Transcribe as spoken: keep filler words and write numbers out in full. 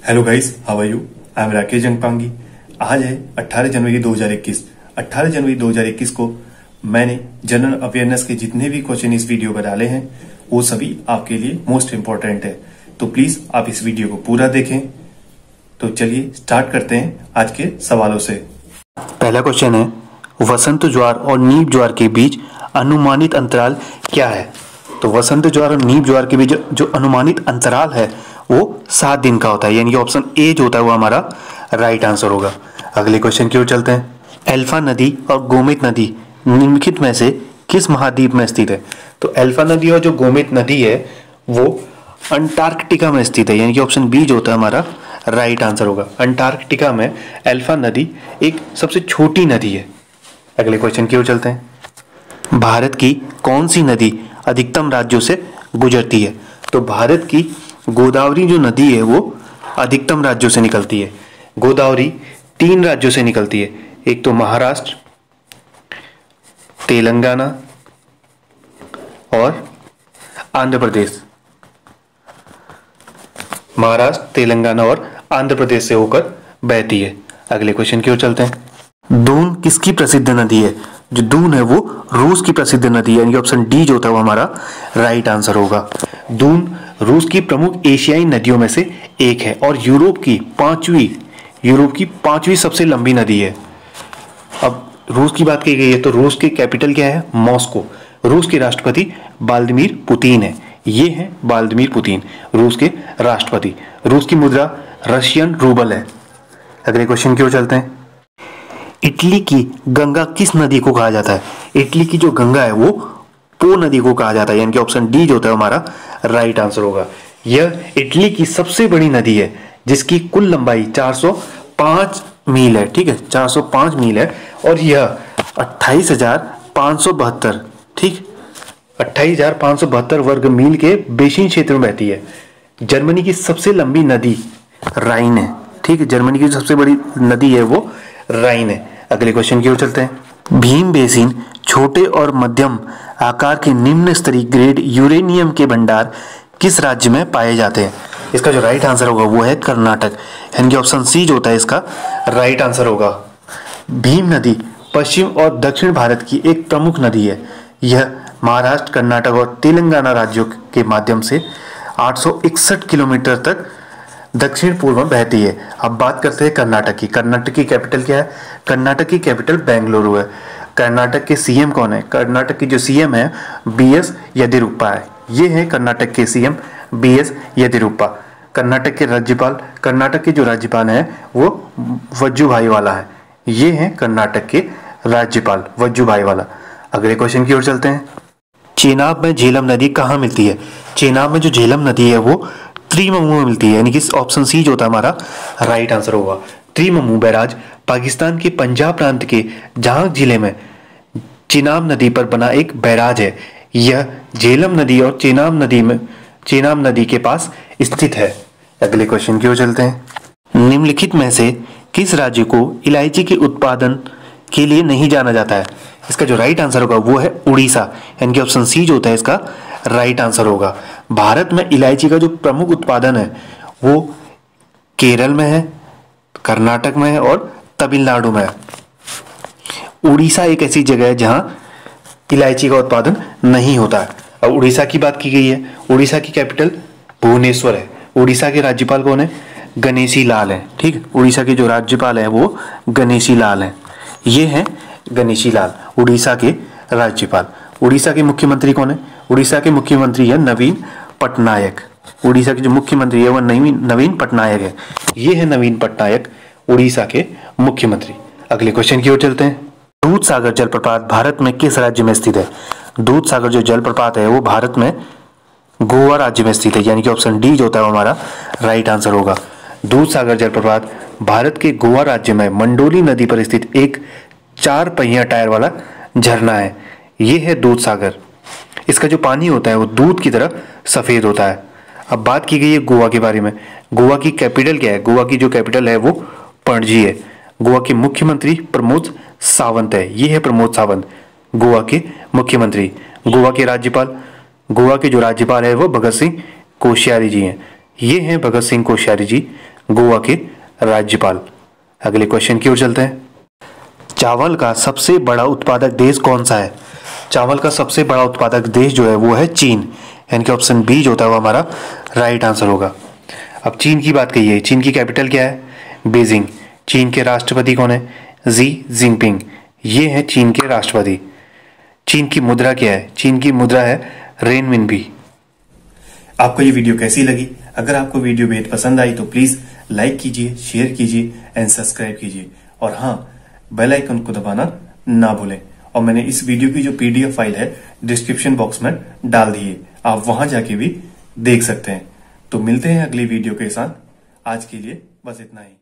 Hello guys, how are you? I am Rakesh Jangpangi. आज है अठारह जनवरी दो हज़ार इक्कीस। अठारह जनवरी दो हज़ार इक्कीस को मैंने जनरल अवेयरनेस के जितने भी क्वेश्चन इस वीडियो पर डाले हैं वो सभी आपके लिए मोस्ट इंपॉर्टेंट है, तो प्लीज आप इस वीडियो को पूरा देखें। तो चलिए स्टार्ट करते हैं आज के सवालों से। पहला क्वेश्चन है, वसंत ज्वार और नीप ज्वार के बीच अनुमानित अंतराल क्या है? तो वसंत ज्वार और नीप ज्वार के बीच जो अनुमानित अंतराल है वो सात दिन का होता है, यानी कि ऑप्शन ए जो होता है वो हमारा राइट आंसर होगा। अगले क्वेश्चन की ओर चलते हैं। अल्फा नदी और गोमती नदी निम्नलिखित में से किस महाद्वीप में स्थित है? तो अल्फा नदी और जो गोमती नदी है वो अंटार्कटिका में स्थित है, यानी कि ऑप्शन बी जो होता है हमारा राइट आंसर होगा। अंटार्कटिका में अल्फा नदी एक सबसे छोटी नदी है। अगले क्वेश्चन की ओर चलते हैं। भारत की कौन सी नदी अधिकतम राज्यों से गुजरती है? तो भारत की गोदावरी जो नदी है वो अधिकतम राज्यों से निकलती है। गोदावरी तीन राज्यों से निकलती है, एक तो महाराष्ट्र, तेलंगाना और आंध्र प्रदेश। महाराष्ट्र, तेलंगाना और आंध्र प्रदेश से होकर बहती है। अगले क्वेश्चन की ओर चलते हैं। दून किसकी प्रसिद्ध नदी है? जो दून है वो रूस की प्रसिद्ध नदी है, यानी कि ऑप्शन डी जो होता है वो हमारा राइट आंसर होगा। दून रूस की प्रमुख एशियाई नदियों में से एक है और यूरोप की पांचवी यूरोप की पांचवी सबसे लंबी नदी है। अब रूस की बात की गई है तो रूस की कैपिटल क्या है? मॉस्को। रूस के राष्ट्रपति व्लादिमीर पुतिन है। ये है व्लादिमीर पुतिन, रूस के राष्ट्रपति। रूस की मुद्रा रशियन रूबल है। अगले क्वेश्चन की ओर चलते हैं। इटली की गंगा किस नदी को कहा जाता है? इटली की जो गंगा है वो पो नदी को कहा जाता है, यानी कि ऑप्शन डी जो होता है हमारा राइट आंसर होगा। यह इटली की सबसे बड़ी नदी है जिसकी कुल लंबाई चार सौ पाँच मील है। ठीक है, चार सौ पाँच मील है और यह अट्ठाईस हजार पाँच सौ बहत्तर ठीक अट्ठाईस हजार पाँच सौ बहत्तर वर्ग मील के बेसिन क्षेत्र में बहती है। जर्मनी की सबसे लंबी नदी राइन है। ठीक है, जर्मनी की सबसे बड़ी नदी है वो राइन है। अगले क्वेश्चन की ओर चलते हैं। भीम बेसिन छोटे और मध्यम आकार के निम्न स्तरीय ग्रेड यूरेनियम के भंडार किस राज्य में पाए जाते हैं? इसका जो राइट आंसर होगा वो है कर्नाटक, यानी कि ऑप्शन सी जो होता है इसका राइट आंसर होगा। भीम नदी पश्चिम और दक्षिण भारत की एक प्रमुख नदी है। यह महाराष्ट्र, कर्नाटक और तेलंगाना राज्यों के माध्यम से आठ सौ इकसठ किलोमीटर तक दक्षिण पूर्व में बहती है। अब बात करते हैं कर्नाटक की। कर्नाटक की कैपिटल क्या है? कर्नाटक की कैपिटल बेंगलुरु है। कर्नाटक के सीएम कौन है? कर्नाटक की जो सीएम है बी एस येदियुरप्पा है। ये है कर्नाटक के CM B S Yediyurappa. Karnataka के राज्यपाल कर्नाटक के जो राज्यपाल हैं वो वजुभाई वाला है। ये है कर्नाटक के राज्यपाल वजुभाई वाला। अगले क्वेश्चन की ओर चलते हैं। चेनाब में झेलम नदी कहाँ मिलती है? चेनाब में जो झेलम नदी है वो त्रिममू में मिलती है, यानी कि ऑप्शन सी जो होता है हमारा राइट आंसर होगा। त्रिममू बैराज पाकिस्तान के पंजाब प्रांत के जहांग जिले में चेनाब नदी पर बना एक बैराज है। यह झेलम नदी और चेनाब नदी में चेनाब नदी के पास स्थित है। अगले क्वेश्चन की ओर चलते हैं। निम्नलिखित में से किस राज्य को इलायची के उत्पादन के लिए नहीं जाना जाता है? इसका जो राइट आंसर होगा वो है उड़ीसा, यानी कि ऑप्शन सी जो होता है इसका राइट आंसर होगा। भारत में इलायची का जो प्रमुख उत्पादन है वो केरल में है, कर्नाटक में है और तमिलनाडु में है। उड़ीसा एक ऐसी जगह है जहां इलायची का उत्पादन नहीं होता है। अब उड़ीसा की बात की गई है। उड़ीसा की कैपिटल भुवनेश्वर है। उड़ीसा के राज्यपाल कौन है? गणेशी लाल है। ठीक है, उड़ीसा के जो राज्यपाल है वो गणेशी लाल है। ये है गणेशी लाल, उड़ीसा के राज्यपाल। उड़ीसा के मुख्यमंत्री कौन है? उड़ीसा के मुख्यमंत्री है नवीन पटनायक। उड़ीसा के जो मुख्यमंत्री है वह नवीन नवीन पटनायक है। ये है नवीन पटनायक, उड़ीसा के मुख्यमंत्री। अगले क्वेश्चन की ओर चलते हैं। दूध सागर जलप्रपात भारत में किस राज्य में स्थित है? दूध सागर जो जलप्रपात है वो भारत में गोवा राज्य में स्थित है, यानी कि ऑप्शन डी जो होता है वो हमारा राइट आंसर होगा। दूध सागर जलप्रपात भारत के गोवा राज्य में मंडोली नदी पर स्थित एक चार पहिया टायर वाला झरना है। ये है दूध सागर। इसका जो पानी होता है वो दूध की तरह सफेद होता है। अब बात की गई है गोवा के बारे में। गोवा की कैपिटल क्या है? गोवा की जो कैपिटल है वो पणजी है। गोवा के मुख्यमंत्री प्रमोद सावंत है। ये है प्रमोद सावंत, गोवा के मुख्यमंत्री। गोवा के राज्यपाल गोवा के जो राज्यपाल है वो भगत सिंह कोश्यारी जी हैं। ये हैं भगत सिंह कोश्यारी जी, गोवा के राज्यपाल। अगले क्वेश्चन की ओर चलते हैं। चावल का सबसे बड़ा उत्पादक देश कौन सा है? चावल का सबसे बड़ा उत्पादक देश जो है वो है चीन, यानी कि ऑप्शन बी जो होता है वो हमारा राइट आंसर होगा। अब चीन की बात करिए, चीन की कैपिटल क्या है? बीजिंग। चीन के राष्ट्रपति कौन है? जी जिनपिंग, ये है चीन के राष्ट्रपति। चीन की मुद्रा क्या है? चीन की मुद्रा है रेनमिनबी। आपको ये वीडियो कैसी लगी? अगर आपको वीडियो बेहद पसंद आई तो प्लीज लाइक कीजिए, शेयर कीजिए एंड सब्सक्राइब कीजिए, और हाँ, बेल आइकन को दबाना ना भूलें। और मैंने इस वीडियो की जो पीडीएफ फाइल है डिस्क्रिप्शन बॉक्स में डाल दी है, आप वहां जाके भी देख सकते हैं। तो मिलते हैं अगली वीडियो के साथ। आज के लिए बस इतना ही।